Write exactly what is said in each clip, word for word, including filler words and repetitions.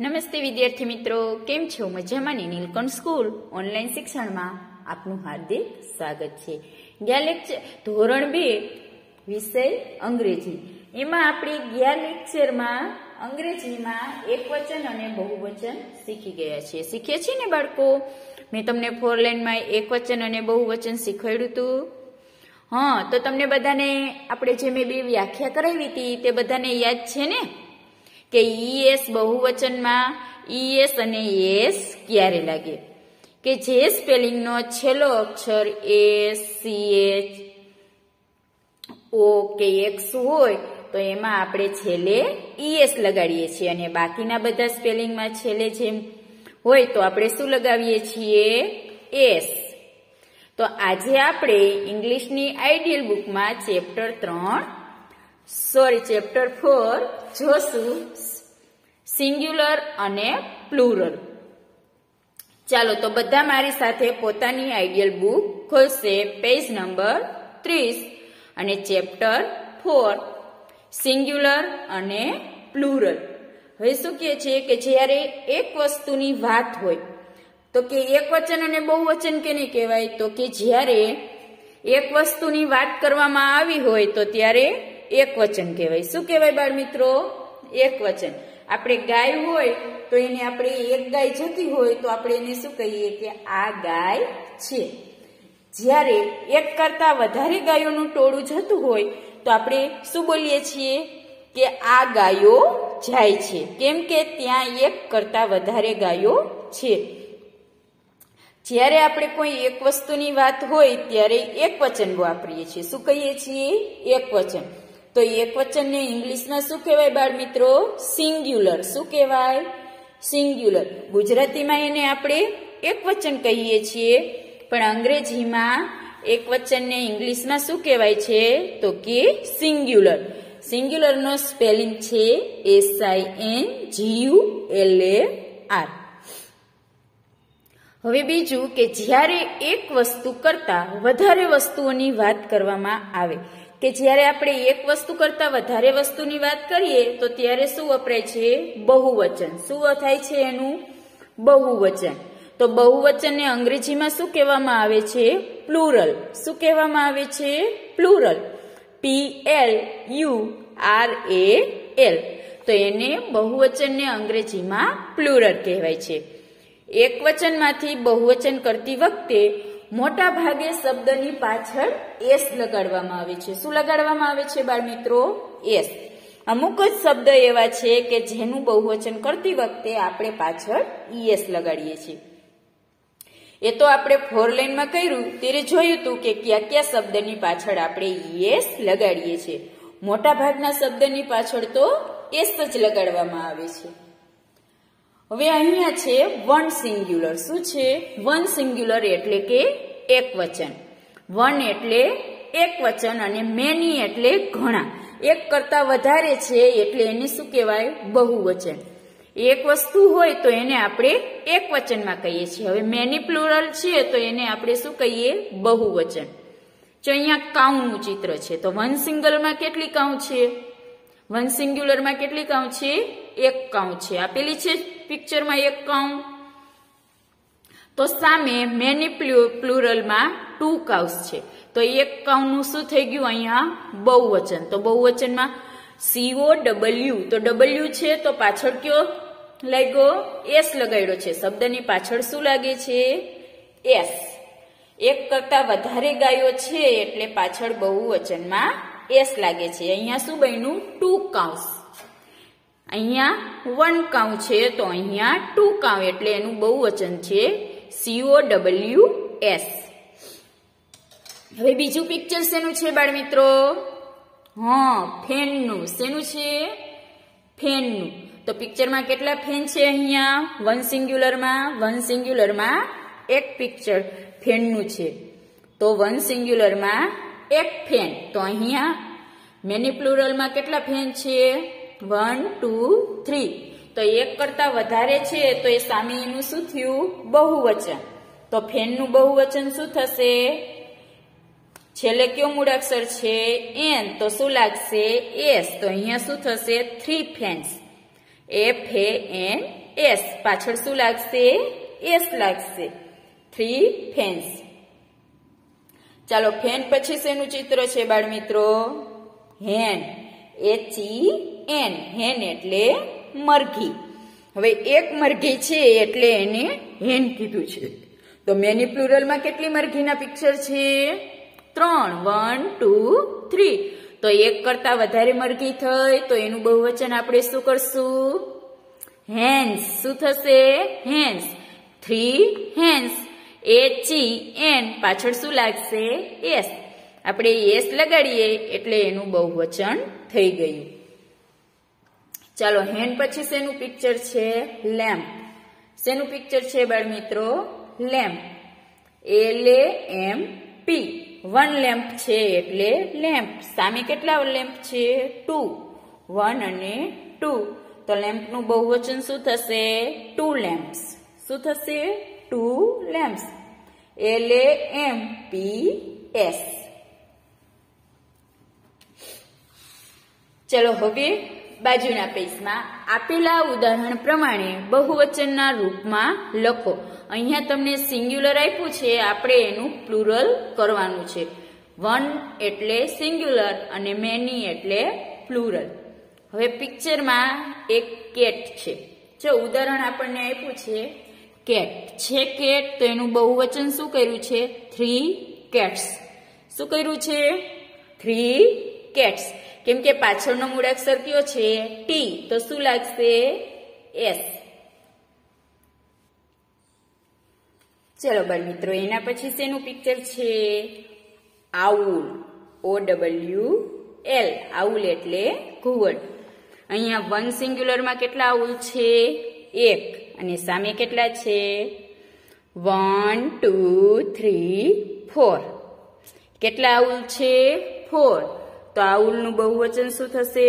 નમસ્તે વિદ્યાર્થી મિત્રો, કેમ છો? મજામાં ને? નીલકંઠ સ્કૂલ ઓનલાઈન શિક્ષણમાં આપનું હાર્દિક સ્વાગત છે. ગયા લેક્ચર ધોરણ બે વિષય અંગ્રેજી, એમાં આપણે ગયા લેક્ચરમાં અંગ્રેજીમાં એકવચન અને બહુવચન શીખી ગયા છીએ. શીખ્યા છીએ ને બાળકો? મેં તમને ફોર લાઈનમાં એકવચન અને બહુવચન શીખવાડ્યું હતું. હા, તો તમને બધાને આપણે જે મેં બે વ્યાખ્યા કરાવી હતી તે બધાને યાદ છે ને કે ઈએસ બહુવચનમાં ઈએસ અને એસ ક્યારે લાગે? કે જે સ્પેલિંગનો છેલ્લો અક્ષર એસ, સીએચ, ઓ કે એક્સ હોય તો એમાં આપણે છેલ્લે ઈએસ લગાડીએ છીએ અને બાકીના બધા સ્પેલિંગમાં છેલ્લે જેમ હોય તો આપણે શું લગાવીએ છીએ? એસ. તો આજે આપણે ઇંગ્લિશની આઈડિયલ બુકમાં ચેપ્ટર ત્રણ સોરી ચેપ્ટર ફોર જોશું, સિંગ્યુલર અને પ્લુરલ. ચાલો તો બધા મારી સાથે પોતાની આઈડિયલ બુક ખોલશે, પેજ નંબર ત્રીસ અને ચેપ્ટર ફોર સિંગ્યુલર અને પ્લુરલ. હવે શું કહે છે કે જ્યારે એક વસ્તુની વાત હોય તો કે એક વચન અને બહુવચન કેને કહેવાય? તો કે જ્યારે એક વસ્તુની વાત કરવામાં આવી હોય તો ત્યારે એક વચન કહેવાય. શું કહેવાય બાળ મિત્રો? એક વચન. આપણે ગાય હોય તો એને આપણે એક ગાય જોતી હોય તો આપણે એને શું કહીએ કે આ ગાય છે. જ્યારે એક કરતા વધારે ગાયોનું ટોળું જતું હોય તો આપણે શું બોલીએ છીએ કે આ ગાયો જાય છે, કેમ કે ત્યાં એક કરતા વધારે ગાયો છે. જ્યારે આપણે કોઈ એક વસ્તુની વાત હોય ત્યારે એક વચન વાપરીએ છીએ. શું કહીએ છીએ? એક વચન. તો એક વચનને ઇંગ્લિશમાં શું કહેવાય બાળ મિત્રો? સિંગ્યુલર. શું કહેવાય? સિંગ્યુલર. ગુજરાતીમાં એને આપણે એક વચન કહીએ છીએ, પણ અંગ્રેજીમાં એક વચનને ઇંગ્લિશમાં શું કહેવાય છે? તો કે સિંગ્યુલર. સિંગ્યુલરનો સ્પેલિંગ છે S I N G U L A R. હવે બીજું કે જ્યારે એક વસ્તુ કરતા વધારે વસ્તુઓની વાત કરવામાં આવે, કે જ્યારે આપણે એક વસ્તુ કરતા વધારે વસ્તુની વાત કરીએ તો ત્યારે શું વપરાય છે? બહુવચન. શું થાય છે એનું? બહુવચન. તો બહુવચનને અંગ્રેજીમાં શું કહેવામાં આવે છે? પ્લુરલ. શું કહેવામાં આવે છે? Plural. P L U R A L. તો એને બહુવચનને અંગ્રેજીમાં પ્લુરલ કહેવાય છે. એક વચનમાંથી બહુવચન કરતી વખતે મોટા ભાગે શબ્દની પાછળ એસ લગાડવામાં આવે છે. શું લગાડવામાં આવે છે બાળ મિત્રો? એસ. અમુક જ શબ્દ એવા છે કે જેનું બહુવચન કરતી વખતે આપણે પાછળ ઈએસ લગાડીએ છીએ. એ તો આપણે ફોર લાઈનમાં કર્યું ત્યારે જોયું હતું કે કયા કયા શબ્દની પાછળ આપણે ઈએસ લગાડીએ છીએ. મોટા ભાગના શબ્દની પાછળ તો એસ જ લગાડવામાં આવે છે. હવે અહીંયા છે વન સિંગ્યુલર. શું છે? વન સિંગ્યુલર એટલે કે એક વચન. વન એટલે એક વચન અને મેની એટલે ઘણા. એક કરતા વધારે છે એટલે એને શું કહેવાય? બહુવચન. એક વસ્તુ હોય તો એને આપણે એક વચનમાં કહીએ છીએ. હવે મેની પ્લુરલ છે તો એને આપણે શું કહીએ? બહુવચન. જો અહીંયા કાઉનું ચિત્ર છે તો વન સિંગલમાં કેટલી કાઉ છે? વન સિંગ્યુલરમાં કેટલી કાઉ છે? એક કાઉ છે. આપેલી છે પિક્ચરમાં એક કાઉ. તો સામે મેની પ્લુરલમાં ટુ કાઉસ છે. તો એક કાઉનું શું થઈ ગયું અહીંયા? બહુવચન. તો બહુવચનમાં સીઓ ડબલ્યુ. તો ડબલ્યુ છે તો પાછળ કયો લાગ્યો? એસ લગાડ્યો છે. શબ્દની પાછળ શું લાગે છે? એસ. એક કરતા વધારે ગાયો છે એટલે પાછળ બહુવચનમાં એસ લાગે છે. અહીંયા શું બન્યું? Two cows. અહીંયા વન કાઉ છે તો અહીંયા ટુ કાઉ એટલે એનું બહુવચન છે સીઓ ડબલ્યુ એસ. હવે બીજું પિક્ચર શેનું છે બાળ મિત્રો? હા, ફેનનું. શેનું છે? ફેનનું. તો પિક્ચરમાં કેટલા ફેન છે? અહીંયા વન સિંગ્યુલરમાં વન સિંગ્યુલરમાં એક પિક્ચર ફેનનું છે. તો વન સિંગ્યુલરમાં એક ફેન. તો અહીંયા મેની પ્લુરલમાં કેટલા ફેન છે? One two three. તો એક કરતા વધારે છે તો એ સામે એનું શું થયું? બહુવચન. તો ફેનનું બહુવચન શું થશે? છેલ્લે કયો મૂળાક્ષર છે? એન. તો શું લાગશે? એસ. તો અહીંયા શું થશે? Three fans. F A N S, પાછળ શું લાગશે? એસ લાગશે. Three fans. ચાલો, ફેન પછી શેનું ચિત્ર છે બાળ મિત્રો? હેન. H E N. હેન એટલે મરઘી. હવે એક મરઘી છે એટલે એને હેન કીધું છે. તો મેની પ્લુરલમાં કેટલી મરઘીના પિક્ચર છે? ત્રણ. One two three. તો એક કરતા વધારે મરઘી થઈ તો એનું બહુવચન આપણે શું કરશું? હેન્સ. શું થશે? Hens. Three hens. H E N, પાછળ શું લાગશે? એસ. આપણે એસ લગાડીએ એટલે એનું બહુવચન થઈ ગયું. ચાલો, હેન પછી શેનું પિક્ચર છે? લેમ્પ. શેનું પિક્ચર છે બાળ મિત્રો? Lamp. L A M P. One lamp છે એટલે લેમ્પ. સામે કેટલા લેમ્પ છે? ટુ. વન અને ટુ. તો લેમ્પનું બહુવચન શું થશે? Two lamps. શું થશે? Two lamps. L A M P S. ચલો, હવે બાજુના પેજમાં આપેલા ઉદાહરણ પ્રમાણે બહુવચનના રૂપમાં લખો. અહીંયા તમને સિંગ્યુલર આપ્યું છે, આપણે એનું પ્લુરલ કરવાનું છે. વન એટલે સિંગ્યુલર અને મેની એટલે પ્લુરલ. હવે પિક્ચરમાં એક કેટ છે. જો ઉદાહરણ આપણને આપ્યું છે કેટ છે. કેટ તો એનું બહુવચન શું કર્યું છે? Three cats. શું કર્યું છે? Three cats. કેમ કે પાછળનો મૂળાક્ષર કયો છે? ટી. તો શું લાગશે? એસ. ચલો બાળ મિત્રો, એના પછી શેનું પિક્ચર છે? Owl. O W L. Owl એટલે ઘુવડ. અહીંયા વન સિંગ્યુલરમાં કેટલા આઉલ છે? એક. અને સામે કેટલા છે? One two three four. કેટલા આઉલ છે? ફોર. તો આઉલનું બહુવચન શું થશે?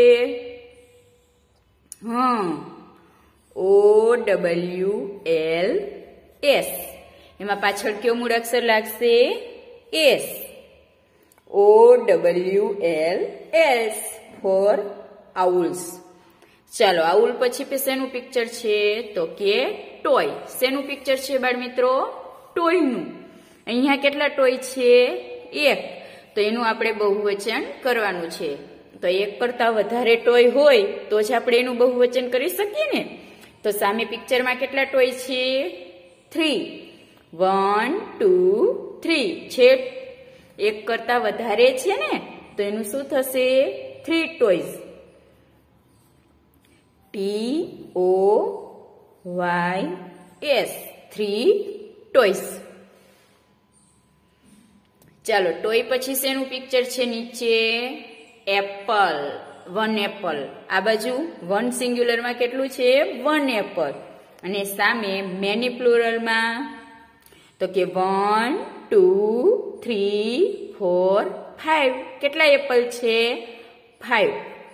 હા, ઓ ડબલ્યુ એલ એસ. એમાં પાછળ કયો મૂળાક્ષર લાગશે? S. O W L S four owls. ચાલો, આઉલ પછી શેનું પિક્ચર છે? તો કે ટોય. શેનું પિક્ચર છે બાળ મિત્રો? ટોયનું. અહીંયા કેટલા ટોય છે? એક. તો એનું આપણે બહુવચન કરવાનું છે. તો એક કરતા વધારે ટોય હોય તો જ આપણે એનું બહુવચન કરી શકીએ ને. તો સામે પિક્ચરમાં કેટલા ટોય છે? થ્રી. One two three. છે એક કરતા વધારે છે ને, તો એનું શું થશે? Three toys. T O Y S. Three toys. ચાલો, ટોય પછી શેનું પિક્ચર છે નીચે? એપલ. One apple. આ બાજુ વન સિંગ્યુલરમાં કેટલું છે? One apple. અને સામે મેની પ્લુરલમાં તો કે one two three four five. કેટલા એપલ છે? ફાઈવ.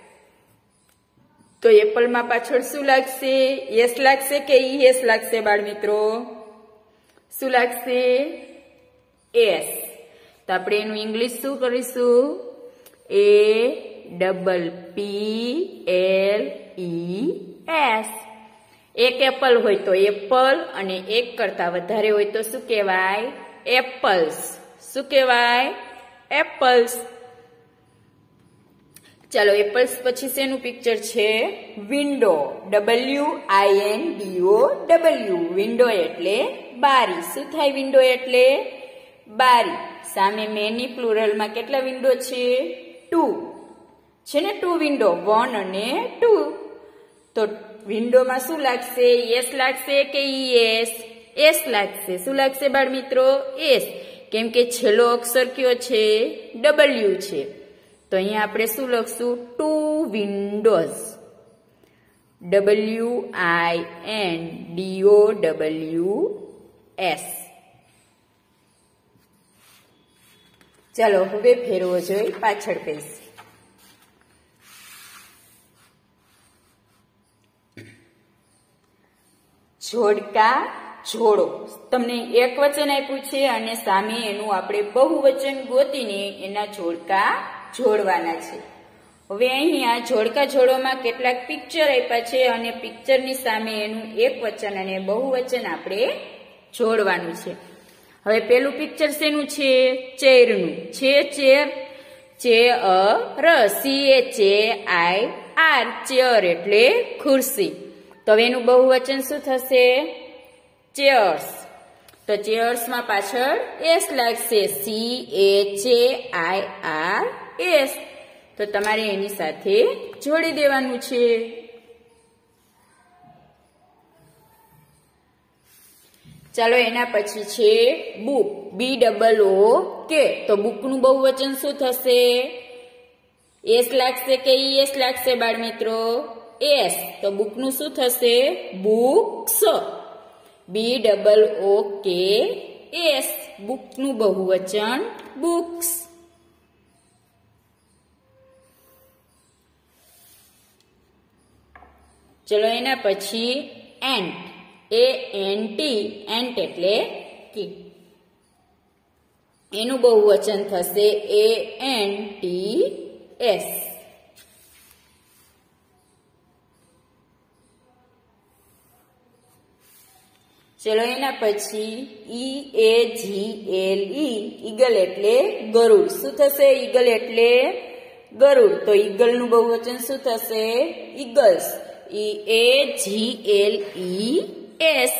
તો એપલમાં પાછળ શું લાગશે? એસ લાગશે કે ઈ એસ લાગશે બાળ મિત્રો? શું લાગશે? એસ. તો આપણે એનું ઇંગ્લિશ શું કરીશું? A double P L E S. એક એપલ હોય તો એપલ, અને એક કરતા વધારે હોય તો શું કહેવાય? એપલ્સ. શું કહેવાય? એપલ્સ. ચાલો, એપલ્સ પછી શેનું પિક્ચર છે? Window. W I N D O W. Window એટલે બારી. શું થાય વિન્ડો એટલે? બારી. સામે મેની પ્લુરલમાં કેટલા વિન્ડો છે? ટુ. છે ને ટુ વિન્ડો. વન અને ટુ. તો વિન્ડોમાં શું લાગશે? એસ લાગશે કે ઈ એસ? એસ લાગશે. શું લાગશે બાળ મિત્રો? એસ. કેમ કે છેલ્લો અક્ષર કયો છે? ડબલ્યુ છે. તો અહીંયા આપણે શું લખશું? Two windows. W I N D O W S. ચાલો, હવે ફેરવો જોઈએ પાછળ પેજ. જોડકા જોડો. તમને એક વચન આપ્યું છે અને સામે એનું આપણે બહુવચન ગોતીને એના જોડકા જોડવાના છે. હવે અહીંયા જોડકા જોડોમાં કેટલાક પિક્ચર આપ્યા છે અને પિક્ચરની સામે એનું એક વચન અને બહુવચન આપણે જોડવાનું છે. હવે પેલું પિક્ચર શેનું છે? ચેરનું છે. ચેર ચે અ ર સી એ ચે આઈ આર ચેર એટલે ખુરશી. તો હવે એનું બહુવચન શું થશે? ચેયર્સ. તો ચેયર્સમાં પાછળ એસ લાગશે. સી એ ચે આઈ આર એસ. તો તમારે એની સાથે જોડી દેવાનું છે. ચાલો એના પછી છે બુક. બી ડબલ ઓ કે. તો બુકનું બહુવચન શું થશે? એસ લાગશે કે ઈ એસ લાગશે બાળ મિત્રો? એસ. તો બુકનું શું થશે? બુક્સ. બી ડબલ ઓ કે એસ. બુકનું બહુવચન બુક્સ. ચલો એના પછી ant. A N T. Ant એટલે કી. એનું બહુવચન થશે એ એન ટી એસ. ચલો એના પછી ઈ A G L E. Eagle એટલે ગરુડ. શું થશે? ઈગલ એટલે ગરુડ. તો ઈગલનું બહુવચન શું થશે? Eagles. E A G L E S.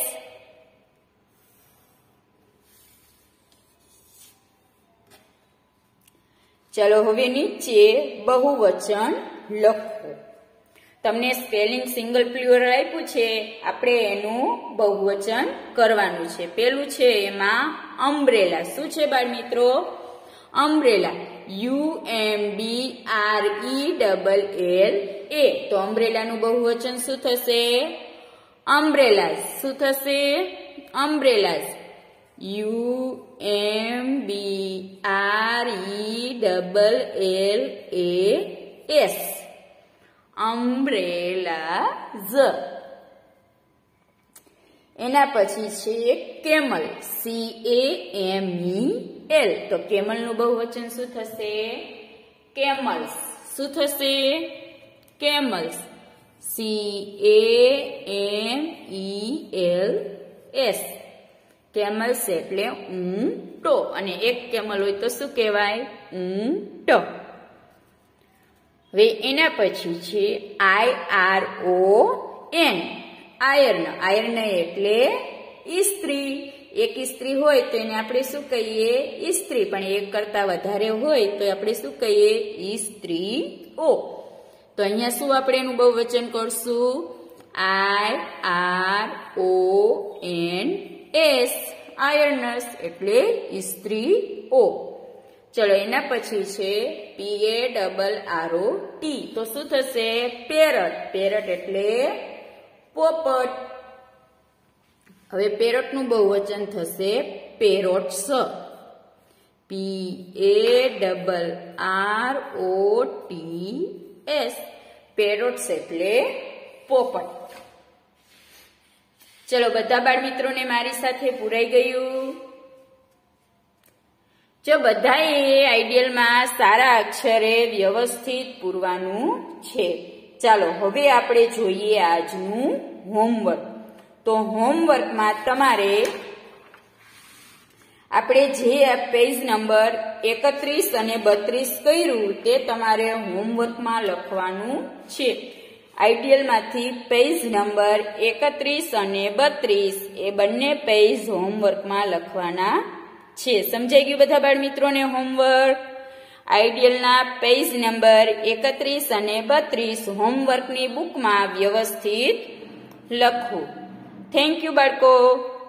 ચલો હવે નીચે બહુવચન લખો. તમને સ્પેલિંગ સિંગલ પ્લુરલ આપ્યું છે, આપણે એનું બહુવચન કરવાનું છે. પેલું છે એમાં અમ્બ્રેલા. શું છે બાળ મિત્રો? Umbrella. U M B R E double L A. તો અમ્બ્રેલાનું બહુવચન શું થશે? અમ્બ્રેલાઝ. શું થશે? Umbrellas. U M B R E double L A S. Umbrellas. એના પછી છે camel. C A M E L. તો કેમલનું બહુવચન શું થશે? કેમલ્સ. શું થશે? Camels. C A M E L S. Camels એટલે ઊંટો. અને એક કેમલ હોય તો શું કહેવાય? ઊંટો. હવે એના પછી છે I R O N. Iron. Iron એટલે ઇસ્ત્રી. એક ઇસ્ત્રી હોય તો એને આપણે શું કહીએ? ઇસ્ત્રી. પણ એક કરતા વધારે હોય તો આપણે શું કહીએ? ઇસ્ત્રીઓ. તો અહીંયા શું આપણે એનું બહુવચન કરશું? I R O N S. Irons એટલે ઇસ્ત્રીઓ. ચલો એના પછી છે P A double R O T. તો શું થશે? પેરટ. પેરટ એટલે પોપટ. હવે પેરટનું બહુવચન થશે parrots. P A double R O T S. Parrots એટલે પોપટ. ચલો બધા બાળ મિત્રોને મારી સાથે પુરાઈ ગયું? જો બધાએ આઈડિયલમાં સારા અક્ષરે વ્યવસ્થિત પૂરવાનું છે. ચાલો હવે આપણે જોઈએ આજનું હોમવર્ક. તો હોમવર્કમાં તમારે આપણે જે પેજ નંબર એકત્રીસ અને બત્રીસ કર્યું તે તમારે હોમવર્કમાં લખવાનું છે. આઈડિયલમાંથી પેજ નંબર એકત્રીસ અને બત્રીસ એ બંને પેજ હોમવર્કમાં લખવાના છે. સમજાઈ ગયું બધા બાળ મિત્રોને હોમવર્ક? આઈડિયલના પેજ નંબર એકત્રીસ અને બત્રીસ હોમવર્કની બુકમાં વ્યવસ્થિત લખો. થેન્ક યુ બાળકો.